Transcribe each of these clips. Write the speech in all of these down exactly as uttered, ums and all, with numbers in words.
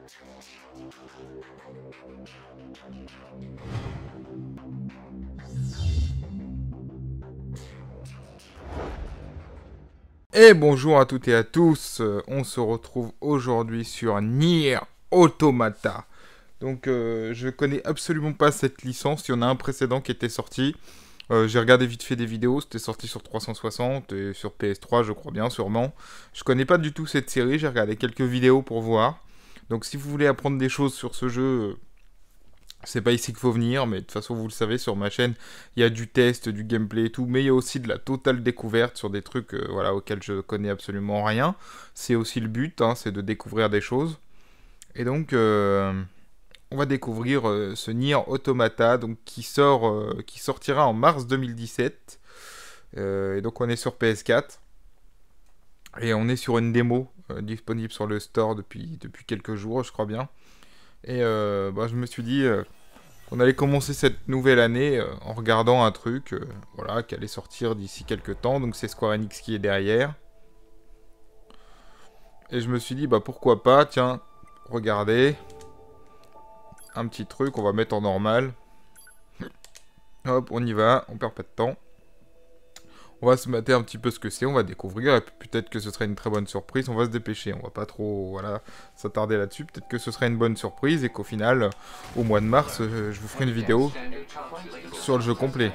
Et bonjour à toutes et à tous, on se retrouve aujourd'hui sur Nier Automata. Donc euh, je connais absolument pas cette licence, il y en a un précédent qui était sorti. Euh, j'ai regardé vite fait des vidéos, c'était sorti sur trois cent soixante et sur P S trois je crois bien sûrement. Je connais pas du tout cette série, j'ai regardé quelques vidéos pour voir. Donc si vous voulez apprendre des choses sur ce jeu... c'est pas ici qu'il faut venir, mais de toute façon, vous le savez, sur ma chaîne, il y a du test, du gameplay et tout, mais il y a aussi de la totale découverte sur des trucs euh, voilà, auxquels je connais absolument rien. C'est aussi le but, hein, c'est de découvrir des choses. Et donc, euh, on va découvrir euh, ce Nier Automata, donc, qui, sort, euh, qui sortira en mars deux mille dix-sept. Euh, et donc, on est sur P S quatre. Et on est sur une démo euh, disponible sur le store depuis, depuis quelques jours, je crois bien. Et euh, bah, je me suis dit euh, qu'on allait commencer cette nouvelle année euh, en regardant un truc euh, voilà, qui allait sortir d'ici quelques temps. Donc c'est Square Enix qui est derrière. Et je me suis dit, bah pourquoi pas, tiens, regardez. Un petit truc, on va mettre en normal. Hop, on y va, on perd pas de temps. On va se mater un petit peu ce que c'est, on va découvrir, et peut-être que ce serait une très bonne surprise, on va se dépêcher, on va pas trop voilà, s'attarder là-dessus, peut-être que ce serait une bonne surprise, et qu'au final, au mois de mars, euh, je vous ferai une vidéo sur le jeu complet.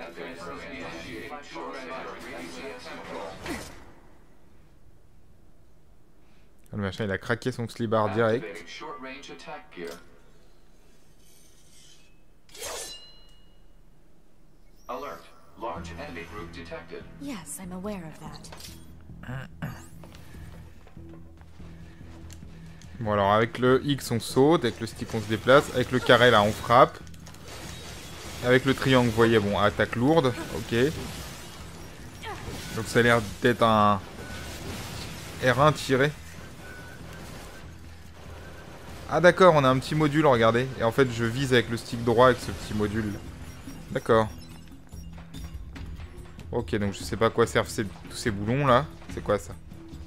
Le machin, il a craqué son slibar direct. Alert. Large enemy group detected. Yes, I'm aware of that. Bon alors avec le X on saute, avec le stick on se déplace, avec le carré là on frappe. Avec le triangle vous voyez bon attaque lourde, ok. Donc ça a l'air d'être un R un tiré. Ah d'accord on a un petit module regardez. Et en fait je vise avec le stick droit avec ce petit module. D'accord. Ok, donc je sais pas à quoi servent ces, tous ces boulons là. C'est quoi ça?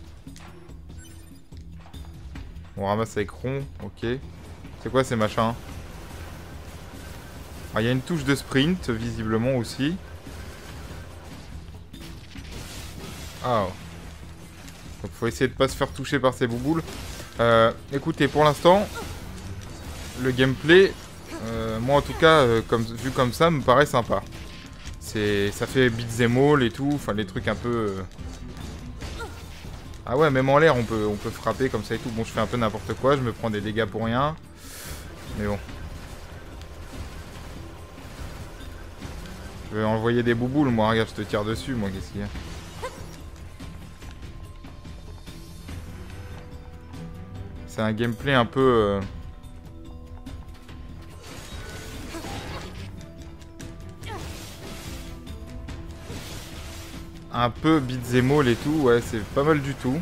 On ramasse avec rond, ok. C'est quoi ces machins? Il y a une touche de sprint, visiblement aussi. Ah. Donc faut essayer de pas se faire toucher par ces bouboules. Euh, écoutez, pour l'instant, le gameplay, euh, moi en tout cas, euh, comme, vu comme ça, me paraît sympa. Ça fait beat'em all et tout, enfin les trucs un peu... Euh... Ah ouais, même en l'air on peut, on peut frapper comme ça et tout. Bon, je fais un peu n'importe quoi, je me prends des dégâts pour rien. Mais bon. Je vais envoyer des bouboules, moi, regarde, je te tire dessus, moi, qu'est-ce qu'il y a? C'est un gameplay un peu... Euh... un peu beat'em all et tout, ouais, c'est pas mal du tout.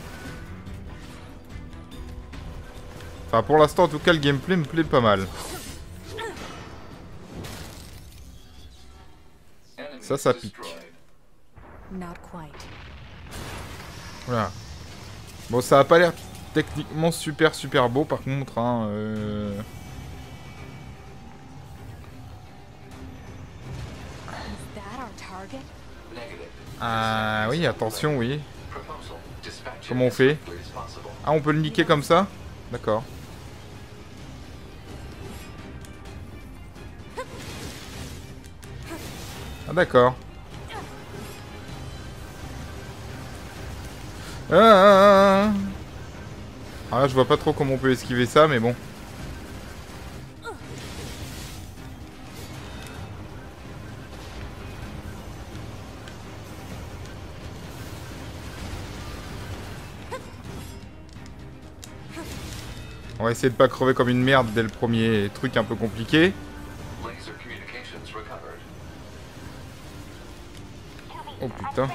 Enfin, pour l'instant, en tout cas, le gameplay me plaît pas mal. Ça, ça pique. Voilà. Bon, ça a pas l'air techniquement super, super beau, par contre, hein, euh... Ah oui, attention, oui. Comment on fait? Ah, on peut le niquer comme ça? D'accord. Ah, d'accord. Ah, ah, ah. Ah, là, je vois pas trop comment on peut esquiver ça, mais bon. On va essayer de pas crever comme une merde dès le premier truc un peu compliqué. Oh putain.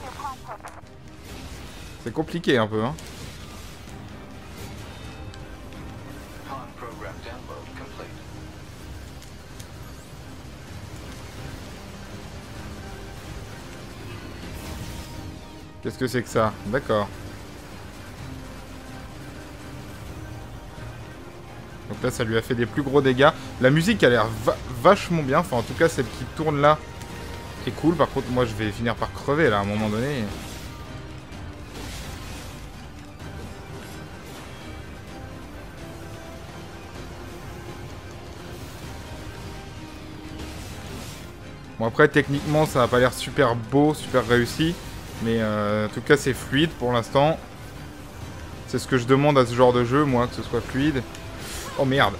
C'est compliqué un peu, hein. Qu'est-ce que c'est que ça? D'accord. Donc là, ça lui a fait des plus gros dégâts. La musique a l'air va vachement bien. Enfin, en tout cas, celle qui tourne là est cool. Par contre, moi, je vais finir par crever, là, à un moment donné. Bon, après, techniquement, ça n'a pas l'air super beau, super réussi. Mais euh, en tout cas, c'est fluide pour l'instant. C'est ce que je demande à ce genre de jeu, moi, que ce soit fluide. Oh merde.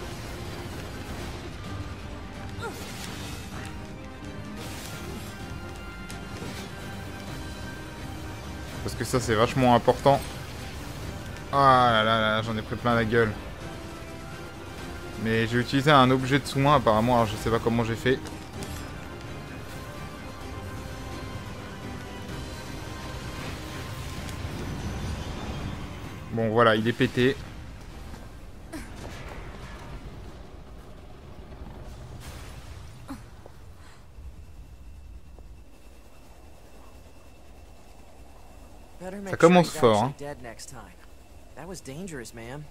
Parce que ça, c'est vachement important. Ah là là là, j'en ai pris plein la gueule. Mais j'ai utilisé un objet de soin, apparemment, alors je sais pas comment j'ai fait. Bon, voilà, il est pété. Ça commence fort, hein. That was dangerous, man.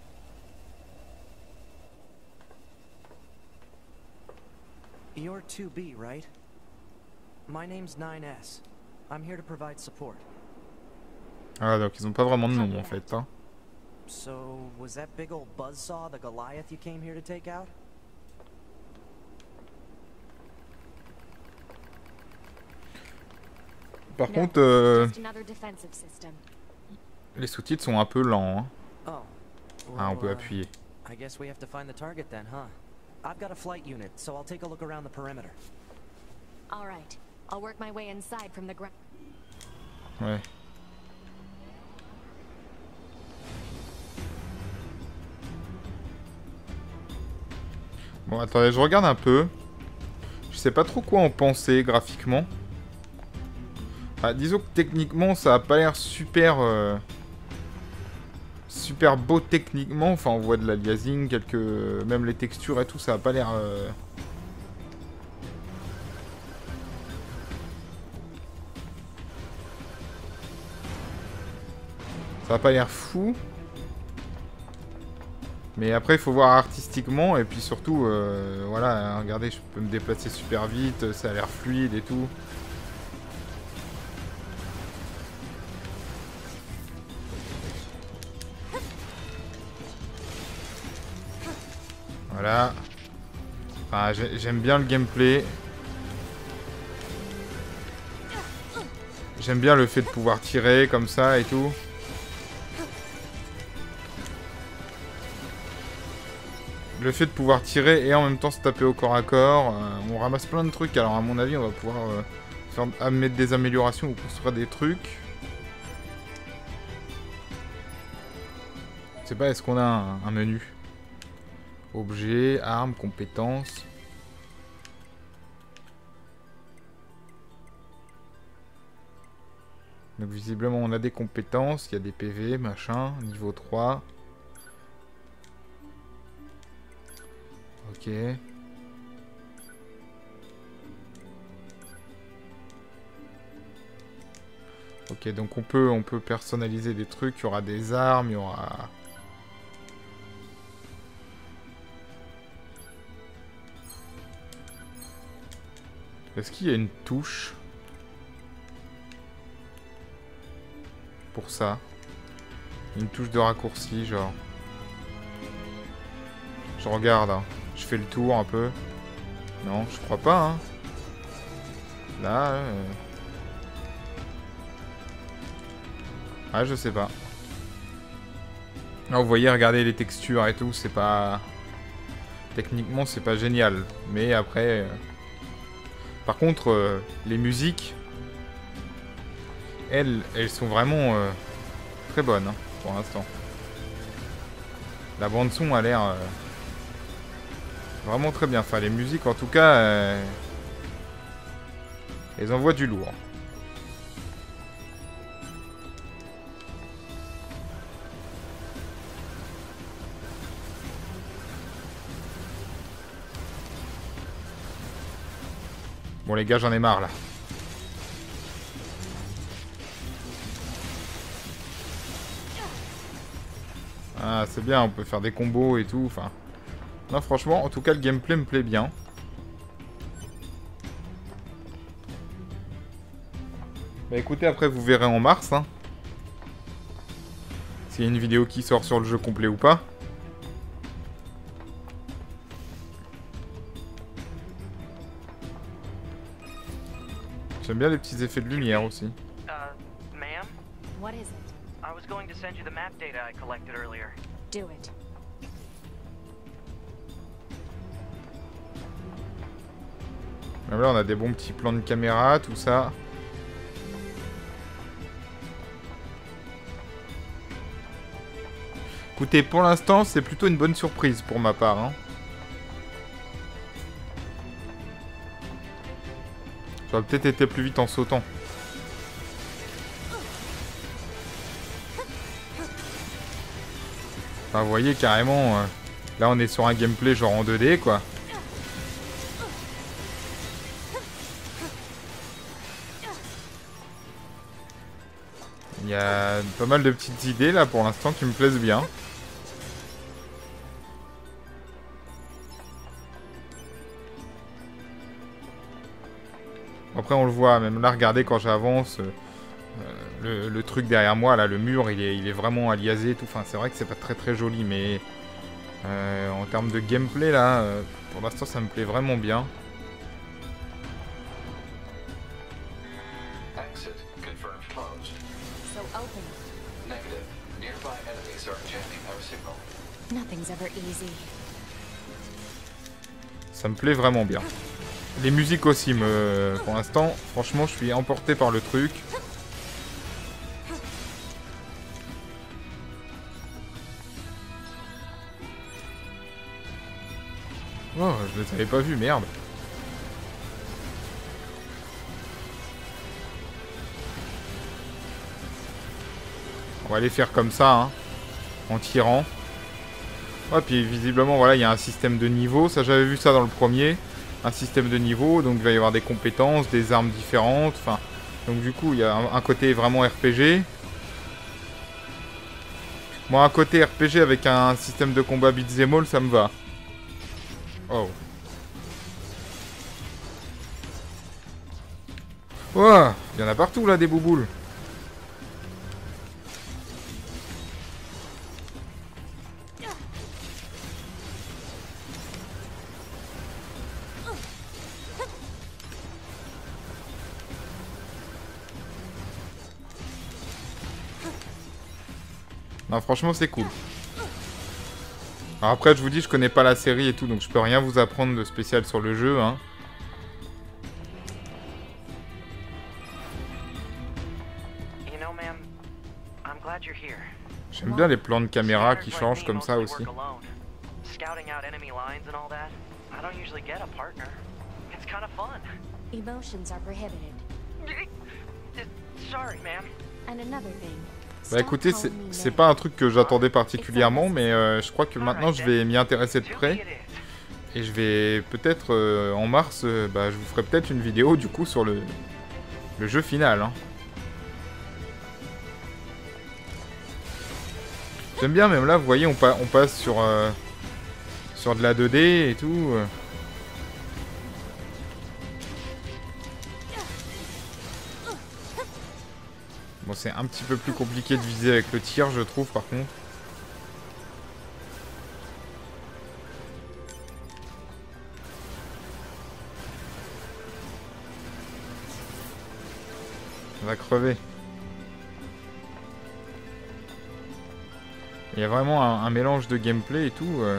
You're two B, right? My name's nine S. I'm here to provide support. Ah, donc ils ont pas vraiment de nom, en fait, hein. So, was that big old buzzsaw the Goliath you came here to take out? Par contre, euh, Just another defensive system. les sous-titres sont un peu lents, hein. Oh. Ah, on well, peut uh, appuyer. I guess we have to find the target then, huh? I've got a flight unit, so I'll take a look around the perimeter. All right. I'll work my way inside from the ground. Ouais. Bon, attendez, je regarde un peu. Je sais pas trop quoi en penser graphiquement. Ah, disons que techniquement, ça a pas l'air super... Euh, super beau techniquement. Enfin, on voit de l'aliasing, quelques... Même les textures et tout, ça a pas l'air... Euh... Ça a pas l'air fou. Mais après, il faut voir artistiquement. Et puis surtout, euh, voilà, regardez, je peux me déplacer super vite. Ça a l'air fluide et tout. Voilà. Enfin, j'aime bien le gameplay. J'aime bien le fait de pouvoir tirer comme ça et tout. Le fait de pouvoir tirer et en même temps se taper au corps à corps. Euh, on ramasse plein de trucs. Alors à mon avis, on va pouvoir euh, faire, à mettre des améliorations ou construire des trucs. Je sais pas, est-ce qu'on a un, un menu? Objet, armes, compétences. Donc visiblement on a des compétences, il y a des P V, machin, niveau trois. Ok. Ok, donc on peut, on peut personnaliser des trucs, il y aura des armes, il y aura... Est-ce qu'il y a une touche pour ça? Une touche de raccourci, genre. Je regarde, hein. Je fais le tour un peu. Non, je crois pas, hein. Là, euh... ah, je sais pas. Là, vous voyez, regardez les textures et tout, c'est pas... Techniquement, c'est pas génial. Mais après... Euh... Par contre, euh, les musiques, elles, elles sont vraiment euh, très bonnes, hein, pour l'instant. La bande-son a l'air euh, vraiment très bien. Enfin, les musiques, en tout cas, euh, elles envoient du lourd. Bon les gars, j'en ai marre là. Ah, c'est bien, on peut faire des combos et tout, enfin... Non, franchement, en tout cas, le gameplay me plaît bien. Bah écoutez, après vous verrez en mars, hein. S'il y a une vidéo qui sort sur le jeu complet ou pas. J'aime bien les petits effets de lumière aussi. Uh, ma'am? What is it? I was going to send you the map data I collected earlier. Do it. Même là, on a des bons petits plans de caméra, tout ça. Écoutez, pour l'instant, c'est plutôt une bonne surprise pour ma part, hein. Ça aurait peut-être été plus vite en sautant. Enfin, vous voyez, carrément, euh, là, on est sur un gameplay genre en deux D, quoi. Il y a pas mal de petites idées, là, pour l'instant, qui me plaisent bien. Après, on le voit, même là, regardez, quand j'avance, euh, le, le truc derrière moi, là, le mur, il est, il est vraiment aliasé et tout. Enfin, c'est vrai que c'est pas très très joli, mais euh, en termes de gameplay, là, euh, pour l'instant, ça me plaît vraiment bien. Exit confirmed closed. So open. Negative. Nearby enemies are jamming our signal. Nothing's ever easy. Ça me plaît vraiment bien. Les musiques aussi, me... pour l'instant, franchement, je suis emporté par le truc. Oh, je les avais pas vus, merde. On va les faire comme ça, hein, en tirant. Ouais, puis visiblement, voilà, il y a un système de niveau. Ça, j'avais vu ça dans le premier. Un système de niveau, donc il va y avoir des compétences, des armes différentes. Enfin, donc du coup, il y a un, un côté vraiment R P G. Moi, un côté R P G avec un système de combat beat'em all, ça me va. Oh. Ouah, il y en a partout là des bouboules. Non, franchement, c'est cool. Alors après, je vous dis, je connais pas la série et tout, donc je peux rien vous apprendre de spécial sur le jeu, hein. You know, ma'am, I'm glad you're here. J'aime bien les plans de caméra qui Scanners like changent me comme ça mostly aussi. work alone. Scouting out enemy lines and all that. I don't usually get a partner. It's kind of fun. Emotions are prohibited. Sorry, ma'am. And another thing. Bah écoutez, c'est c'est pas un truc que j'attendais particulièrement, mais euh, je crois que maintenant je vais m'y intéresser de près. Et je vais peut-être, euh, en mars, euh, bah, je vous ferai peut-être une vidéo du coup sur le, le jeu final, hein. J'aime bien, même là, vous voyez, on, pa on passe sur, euh, sur de la deux D et tout. euh. Bon, c'est un petit peu plus compliqué de viser avec le tir, je trouve, par contre. On va crever. Il y a vraiment un, un mélange de gameplay et tout. Euh.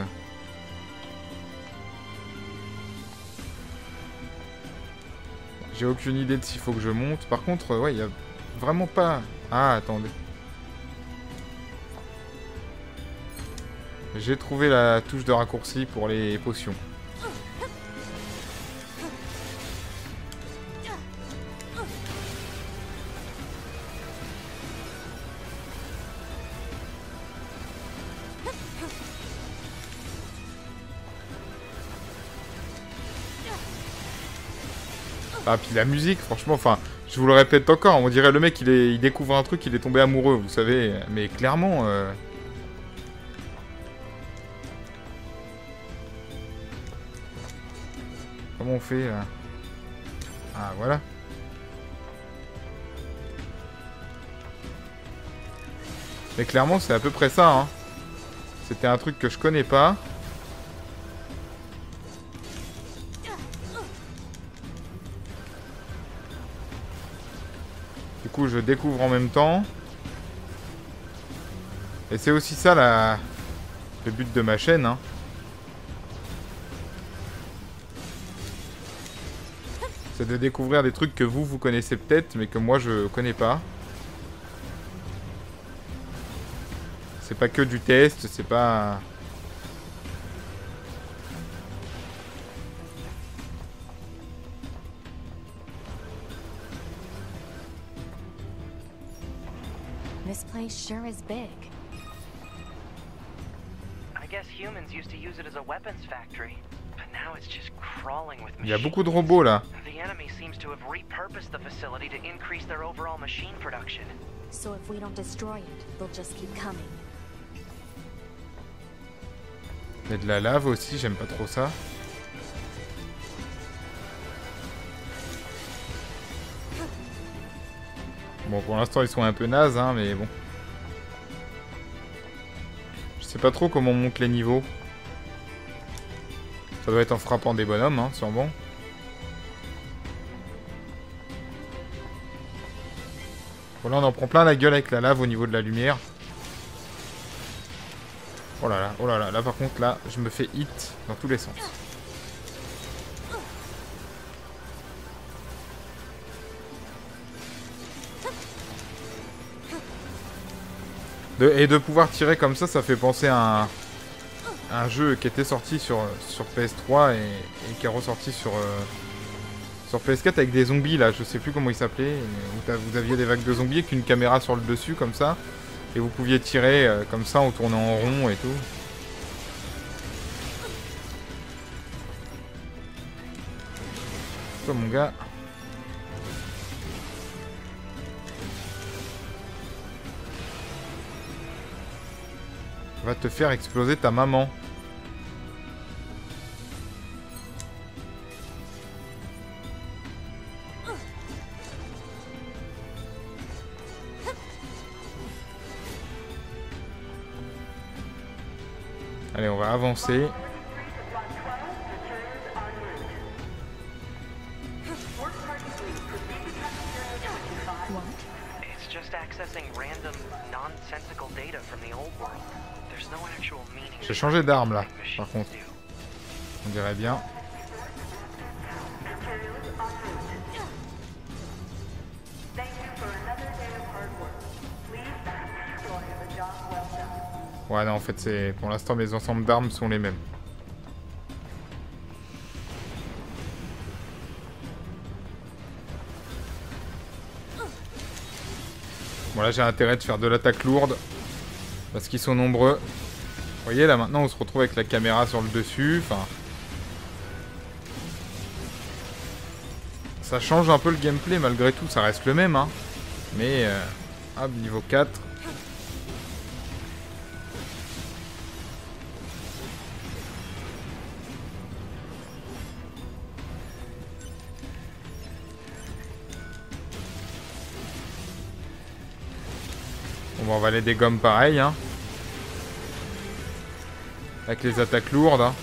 J'ai aucune idée de s'il faut que je monte. Par contre, euh, ouais, il y a vraiment pas... Ah, attendez. J'ai trouvé la touche de raccourci pour les potions. Ah, puis la musique, franchement, enfin, je vous le répète encore, on dirait le mec, il, est, il découvre un truc, il est tombé amoureux, vous savez, mais clairement... Euh... Comment on fait là? Ah voilà. Mais clairement c'est à peu près ça hein. C'était un truc que je connais pas. Du coup je découvre en même temps. Et c'est aussi ça la... le but de ma chaîne hein. C'est de découvrir des trucs que vous, vous connaissez peut-être, mais que moi je connais pas. C'est pas que du test, c'est pas... This place sure is big. I guess humans used to use it as a weapons factory, but now it's just crawling with Il y a machines. beaucoup de robots là. The enemy seems to have repurposed the facility to increase their overall machine production. So if we don't destroy it, they'll just keep coming. Il y a de la lave aussi, j'aime pas trop ça. Bon, pour l'instant, ils sont un peu nazes, hein, mais bon. Je sais pas trop comment on monte les niveaux. Ça doit être en frappant des bonhommes, hein, sûrement. Bon, là, on en prend plein la gueule avec la lave au niveau de la lumière. Oh là là, oh là là, là par contre, là, je me fais hit dans tous les sens. De, et de pouvoir tirer comme ça, ça fait penser à un, un jeu qui était sorti sur, sur P S trois et, et qui est ressorti sur, euh, sur P S quatre avec des zombies, là, je sais plus comment il s'appelait, où vous aviez des vagues de zombies avec une caméra sur le dessus, comme ça, et vous pouviez tirer euh, comme ça en tournant en rond et tout. Toi, mon gars. Va te faire exploser ta maman. Allez, on va avancer. It's just accessing random, nonsensical data from the old world. There's no actual meaning. J'ai changé d'arme là, par contre. On dirait bien. Ouais, non, en fait, c'est pour l'instant, mes ensembles d'armes sont les mêmes. Bon, là, j'ai intérêt de faire de l'attaque lourde. Parce qu'ils sont nombreux. Vous voyez, là, maintenant, on se retrouve avec la caméra sur le dessus. Enfin... Ça change un peu le gameplay, malgré tout. Ça reste le même, hein. Mais... Euh... Hop, niveau quatre. Bon, on va les dégommer pareil, hein. Avec les attaques lourdes, hein.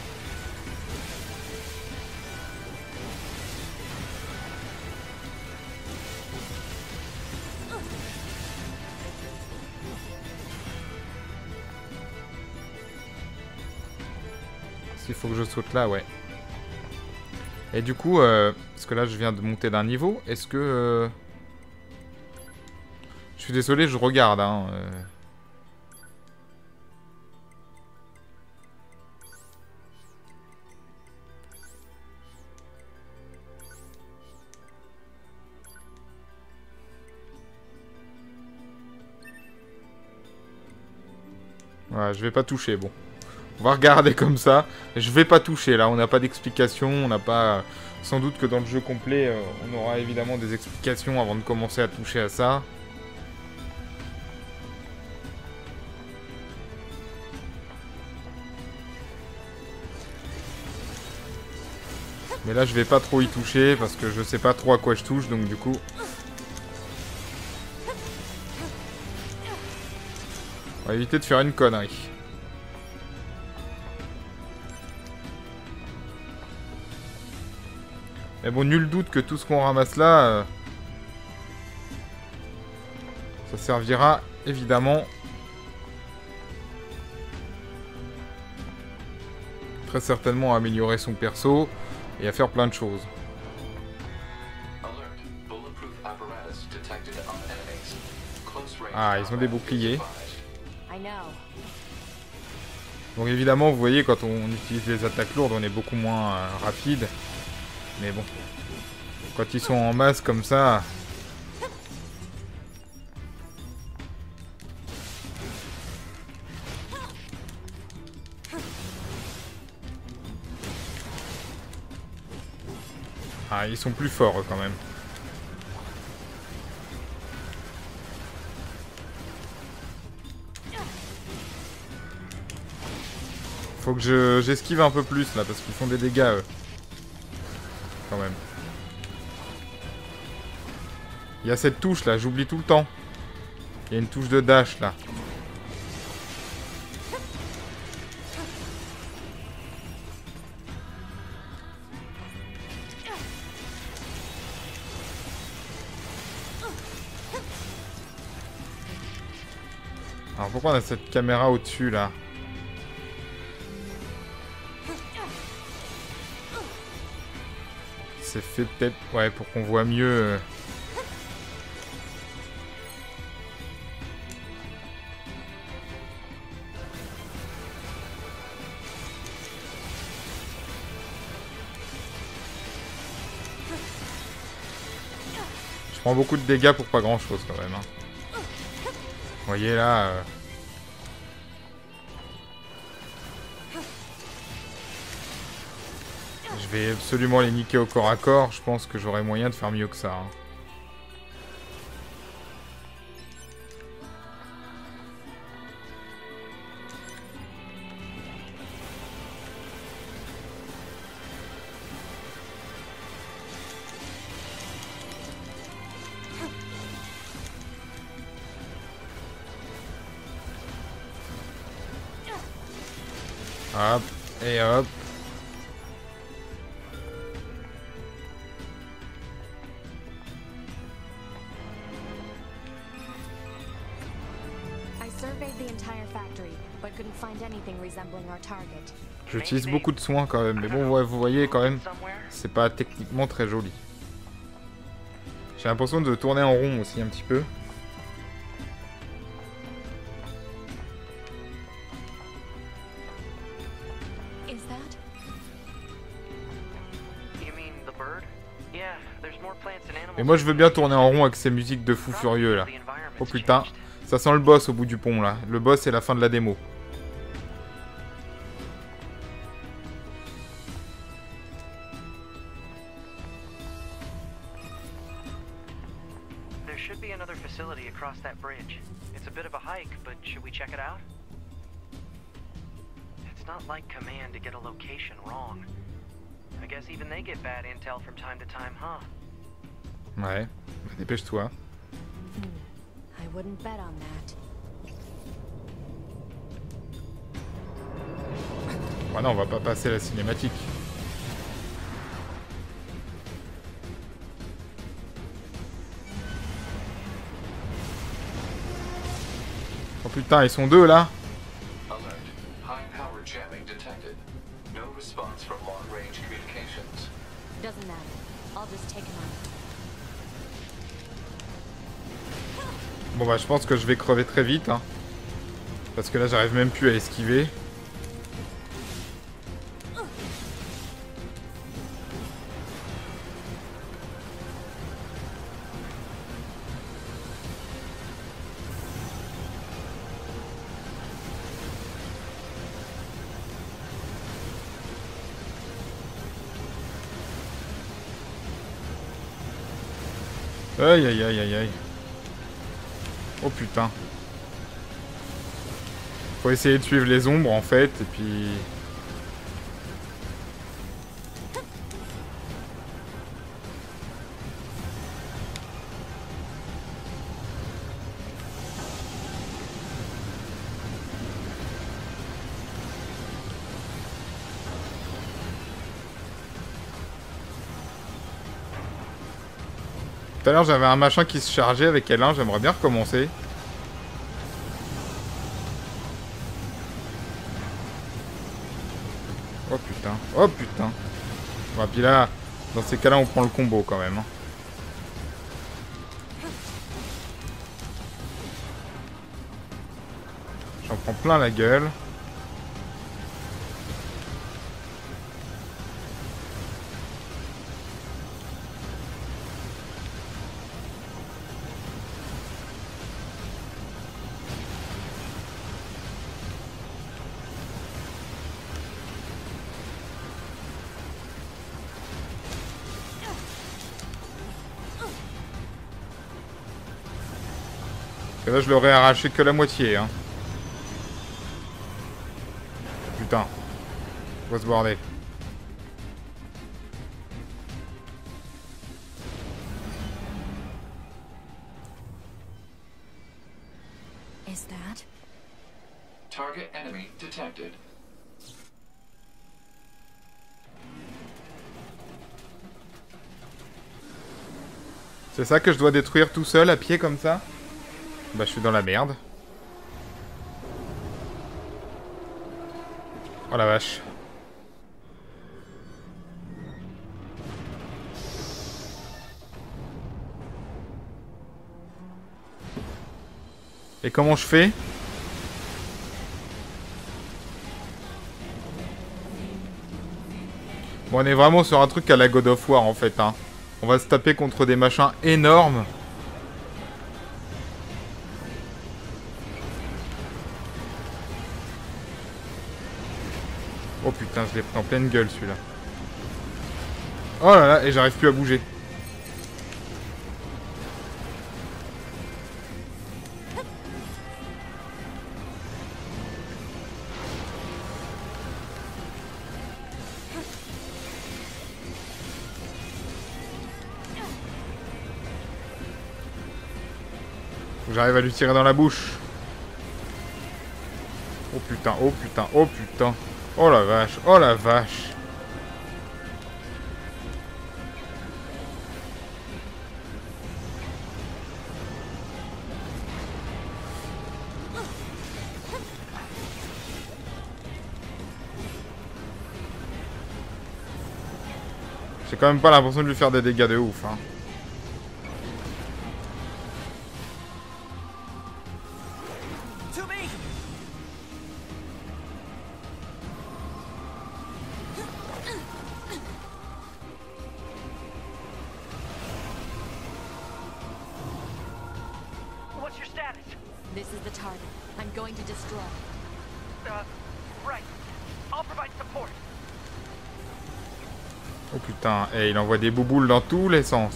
Est-ce qu'il faut que je saute là? Ouais. Et du coup, euh, parce que là, je viens de monter d'un niveau, est-ce que... Euh... Je suis désolé, je regarde, hein. Euh... Ouais, je vais pas toucher, bon. On va regarder comme ça. Je vais pas toucher, là, on n'a pas d'explication, on n'a pas... Sans doute que dans le jeu complet, euh, on aura évidemment des explications avant de commencer à toucher à ça. Mais là, je vais pas trop y toucher parce que je sais pas trop à quoi je touche, donc du coup... On va éviter de faire une connerie. Mais bon, nul doute que tout ce qu'on ramasse là... Euh, ça servira évidemment... Très certainement à améliorer son perso et à faire plein de choses. Ah, ils ont des boucliers. Donc évidemment, vous voyez, quand on utilise les attaques lourdes, on est beaucoup moins euh, rapide. Mais bon, quand ils sont en masse comme ça... Ah, ils sont plus forts quand même. Faut que je j'esquive un peu plus là parce qu'ils font des dégâts eux. Quand même. Il y a cette touche là, j'oublie tout le temps. Il y a une touche de dash là. Alors pourquoi on a cette caméra au-dessus là? C'est fait peut-être, ouais, pour qu'on voit mieux. Euh... Je prends beaucoup de dégâts pour pas grand-chose quand même. Hein. Vous voyez là. Euh... Je vais absolument les niquer au corps à corps. Je pense que j'aurai moyen de faire mieux que ça. Hein. Hop, et hop. J'utilise beaucoup de soins quand même, mais bon, ouais, vous voyez quand même, c'est pas techniquement très joli. J'ai l'impression de tourner en rond aussi un petit peu. Et moi je veux bien tourner en rond avec ces musiques de fou furieux là. Oh putain, ça sent le boss au bout du pont là. Le boss c'est la fin de la démo. There should be another facility across that bridge. It's a bit of a hike, but should we check it out? It's not like Command to get a location wrong. I guess even they get bad intel from time to time, huh? Ouais, bah, dépêche-toi. Hmm. I wouldn't bet on that. Ouais, non, on va pas passer la cinématique. Oh putain, ils sont deux là. Alert. High power jamming detected. No response from long range communications. Doesn't matter. I'll just take him out. Bon bah je pense que je vais crever très vite hein. Parce que là j'arrive même plus à esquiver. Aïe aïe aïe aïe aïe. Oh putain. Faut essayer de suivre les ombres en fait, et puis... Tout à l'heure, j'avais un machin qui se chargeait avec L un. J'aimerais bien recommencer. Oh putain. Oh putain. Bon, puis là, dans ces cas-là, on prend le combo quand même. Hein. J'en prends plein la gueule. Et là, je l'aurais arraché que la moitié, hein. Putain. Faut se border. Is that? Target enemy detected. C'est ça que je dois détruire tout seul, à pied, comme ça? Bah, je suis dans la merde. Oh la vache. Et comment je fais? Bon, on est vraiment sur un truc à la God of War, en fait, hein. On va se taper contre des machins énormes. Oh putain, je l'ai pris en pleine gueule, celui-là. Oh là là, et j'arrive plus à bouger. Faut que j'arrive à lui tirer dans la bouche. Oh putain, oh putain, oh putain. Oh la vache, oh la vache. J'ai quand même pas l'impression de lui faire des dégâts de ouf, hein. This is the target. I'm going to destroy. Uh, right. I'll provide support. Oh putain, et il envoie des bouboules dans tous les sens.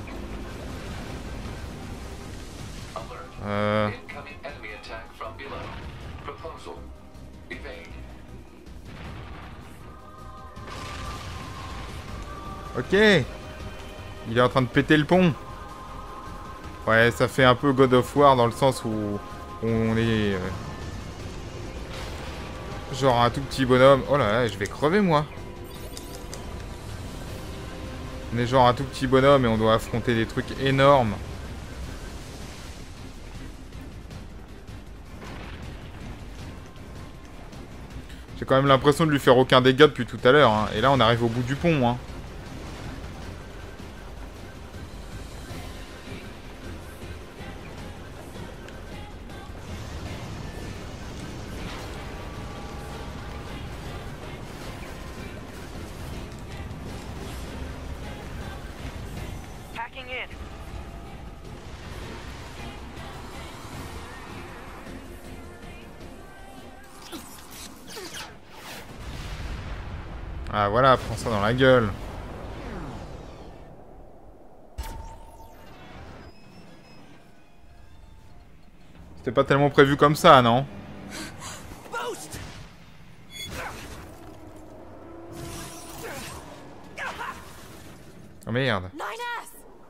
Euh... Incoming enemy attack from below. Proposal. Evade. Ok. Il est en train de péter le pont. Ouais, ça fait un peu God of War dans le sens où on est... Euh, genre un tout petit bonhomme. Oh là là, je vais crever moi. On est genre un tout petit bonhomme et on doit affronter des trucs énormes. J'ai quand même l'impression de lui faire aucun dégât depuis tout à l'heure. Hein. Et là, on arrive au bout du pont. Hein. Hacking in. Ah voilà, prends ça dans la gueule. C'était pas tellement prévu comme ça, non? Boost. Oh merde. nine S!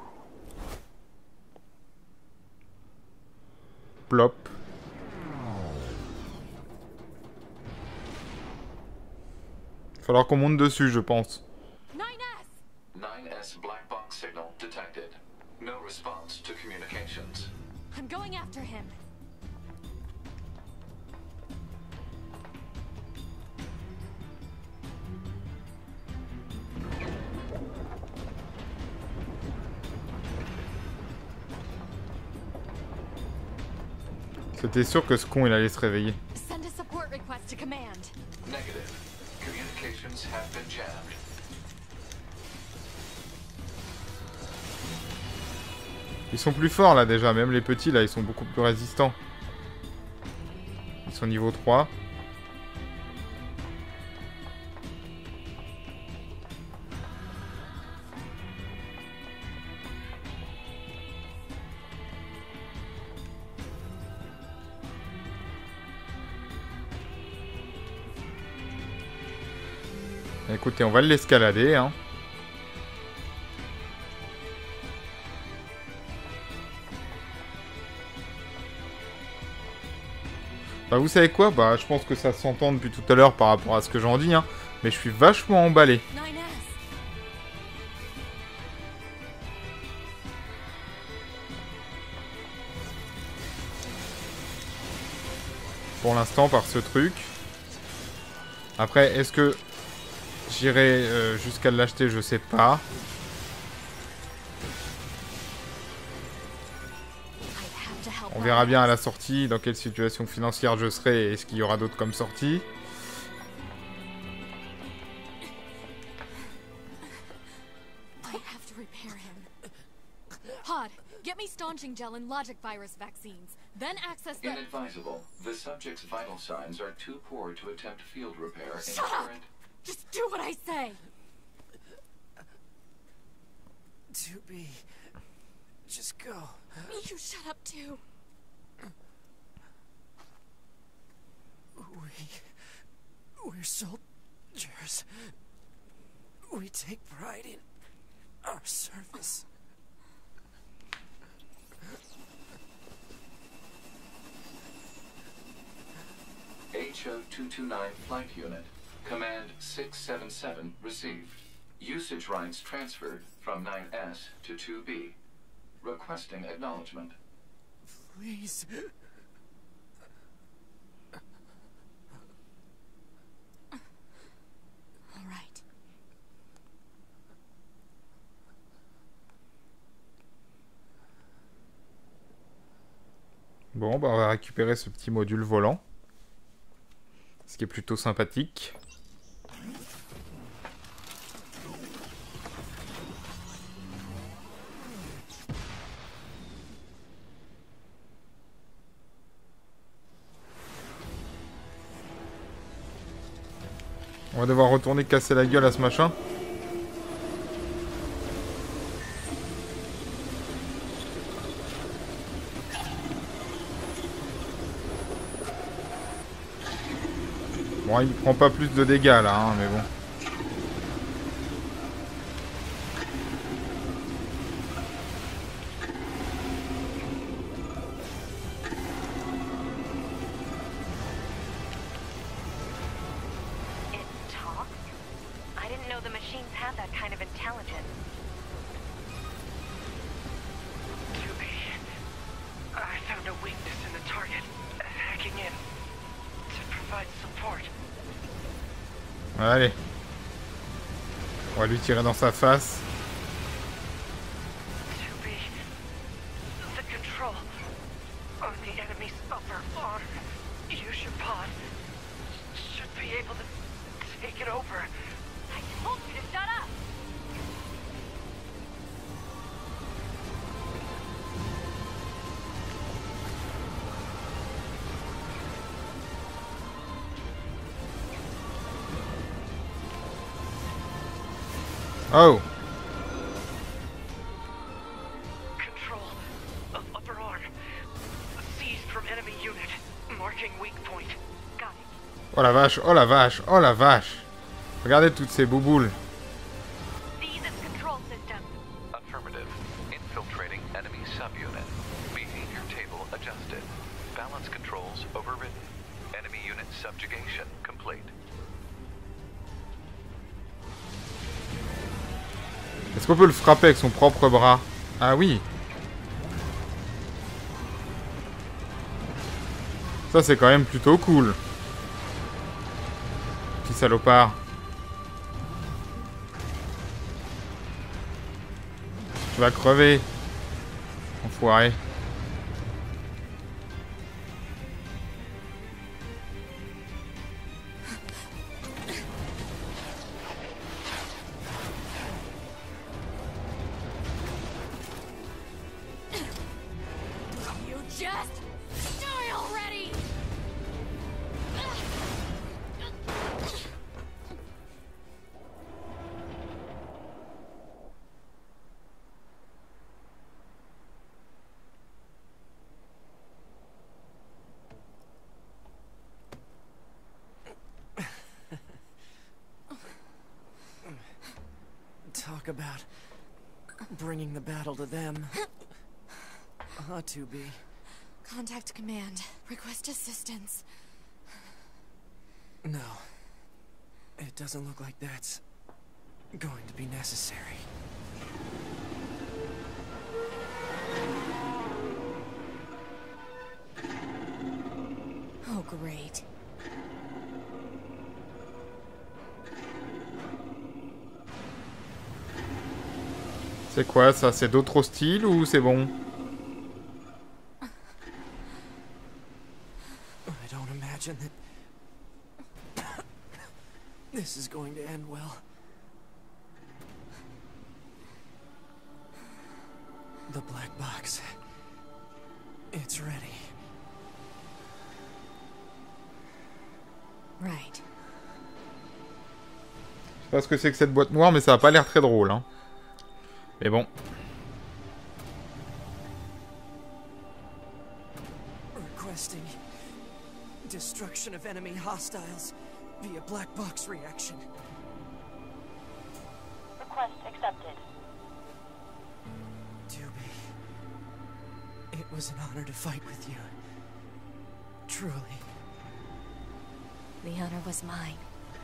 Plop. Falloir qu'on monte dessus, je pense. nine S! nine S black box signal detected. No response. C'était sûr que ce con il allait se réveiller. Send a support request to command. Negative. Communications have been jammed. Ils sont plus forts là déjà, même les petits là, ils sont beaucoup plus résistants. Ils sont niveau trois. Écoutez, on va l'escalader, hein. Bah vous savez quoi? Bah je pense que ça s'entend depuis tout à l'heure par rapport à ce que j'en dis, hein. Mais je suis vachement emballé. nine S. Pour l'instant par ce truc. Après, est-ce que j'irai euh, jusqu'à l'acheter? Je sais pas. On verra bien à la sortie dans quelle situation financière je serai et est-ce qu'il y aura d'autres comme sortie. I have to repair him. Hod, get me staunching gel and logic virus vaccines. Then access the... Inadvisable. The subject's vital signs are too poor to attempt field repair in Shut up! current... Just do what I say! two B. Just go. You shut up too. We... We're soldiers. We take pride in our service. H O two two nine Flight Unit. Command six seven seven received. Usage rights transferred from nine S to two B. Requesting acknowledgement. Please. All right. Bon, bah on va récupérer ce petit module volant. Ce qui est plutôt sympathique. On va devoir retourner casser la gueule à ce machin. Bon, il prend pas plus de dégâts là, hein, mais bon. It talks? I didn't know the machines had that kind of intelligence. two B. I found a weakness in the target. Hacking in. To provide support. Allez. On va lui tirer dans sa face. two B. The control on the enemy's upper arm. Use your pod. Should be able to take it over. I told you to shut up! Oh! Control of upper arm. Seized from enemy unit. Marking weak point. Got it. Oh la vache, oh la vache, oh la vache! Regardez toutes ces bouboules. Seize its control system. Affirmative. Infiltrating enemy subunit. Behavior table adjusted. Balance controls overridden. Enemy unit subjugation complete. Est-ce qu'on peut le frapper avec son propre bras? Ah oui! Ça c'est quand même plutôt cool. Petit salopard. Tu vas crever. Enfoiré. talk about bringing the battle to them. Huh, two B? Contact command. Request assistance. No. It doesn't look like that's going to be necessary. Oh, great. C'est quoi ça? C'est d'autres hostiles ou c'est bon? I don't imagine that this is going to end well. The black box. It's ready. Right. Je sais pas ce que c'est que cette boîte noire, mais ça a pas l'air très drôle, hein. Mais bon. Requesting destruction of enemy hostiles via black box reaction. Request accepted. two B, it was an honor to fight with you. Truly. The honor was mine.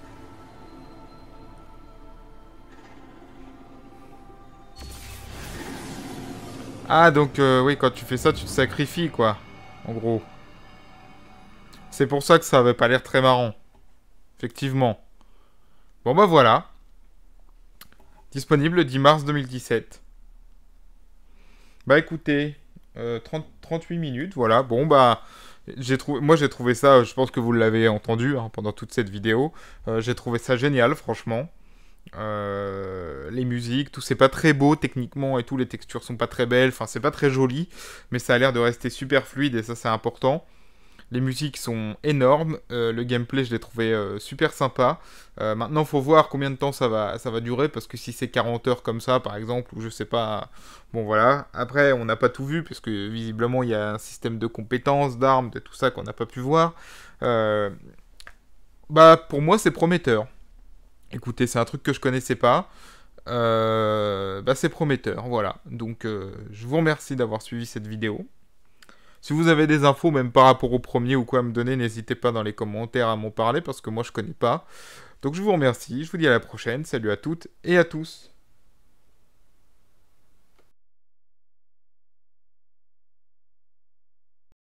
Ah, donc, euh, oui, quand tu fais ça, tu te sacrifies, quoi. En gros. C'est pour ça que ça avait pas l'air très marrant. Effectivement. Bon, bah voilà. Disponible le dix mars deux mille dix-sept. Bah écoutez, euh, trente, trente-huit minutes, voilà. Bon, bah, j'ai trouvé, moi j'ai trouvé ça, je pense que vous l'avez entendu hein, pendant toute cette vidéo. Euh, j'ai trouvé ça génial, franchement. Euh, les musiques, tout c'est pas très beau techniquement et tout, les textures sont pas très belles, enfin c'est pas très joli, mais ça a l'air de rester super fluide et ça c'est important. Les musiques sont énormes, euh, le gameplay je l'ai trouvé euh, super sympa. Euh, maintenant faut voir combien de temps ça va, ça va durer, parce que si c'est quarante heures comme ça par exemple, ou je sais pas, bon voilà. Après on n'a pas tout vu, parce que visiblement il y a un système de compétences, d'armes, de tout ça qu'on n'a pas pu voir. Euh, bah pour moi c'est prometteur. Écoutez, c'est un truc que je connaissais pas. Euh, bah c'est prometteur, voilà. Donc euh, je vous remercie d'avoir suivi cette vidéo. Si vous avez des infos, même par rapport au premier ou quoi à me donner, n'hésitez pas dans les commentaires à m'en parler, parce que moi je connais pas. Donc je vous remercie, je vous dis à la prochaine, salut à toutes et à tous.